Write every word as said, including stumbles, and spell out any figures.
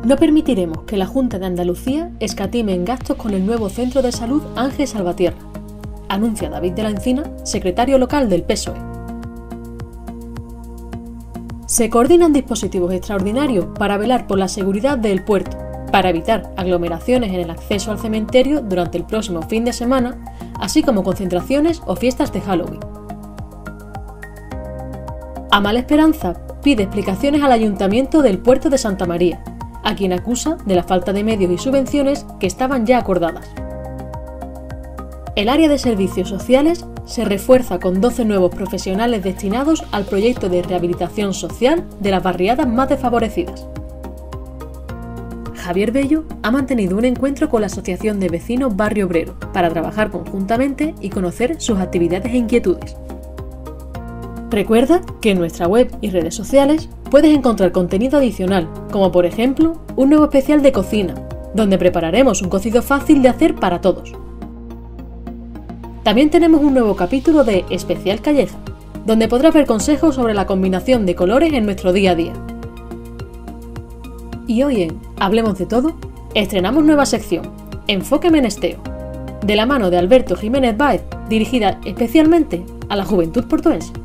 No permitiremos que la Junta de Andalucía escatime en gastos con el nuevo Centro de Salud Ángel Salvatierra, anuncia David de la Encina, secretario local del P S O E. Se coordinan dispositivos extraordinarios para velar por la seguridad del puerto, para evitar aglomeraciones en el acceso al cementerio durante el próximo fin de semana, así como concentraciones o fiestas de Halloween. Amal Esperanza pide explicaciones al Ayuntamiento del Puerto de Santa María, a quien acusa de la falta de medios y subvenciones que estaban ya acordadas. El área de servicios sociales se refuerza con doce nuevos profesionales destinados al proyecto de rehabilitación social de las barriadas más desfavorecidas. Javier Bello ha mantenido un encuentro con la Asociación de Vecinos Barrio Obrero para trabajar conjuntamente y conocer sus actividades e inquietudes. Recuerda que en nuestra web y redes sociales puedes encontrar contenido adicional, como por ejemplo un nuevo especial de cocina, donde prepararemos un cocido fácil de hacer para todos. También tenemos un nuevo capítulo de Especial Calleja, donde podrás ver consejos sobre la combinación de colores en nuestro día a día. Y hoy en Hablemos de Todo, estrenamos nueva sección, Enfoque Menesteo, de la mano de Alberto Jiménez Báez, dirigida especialmente a la juventud portuense.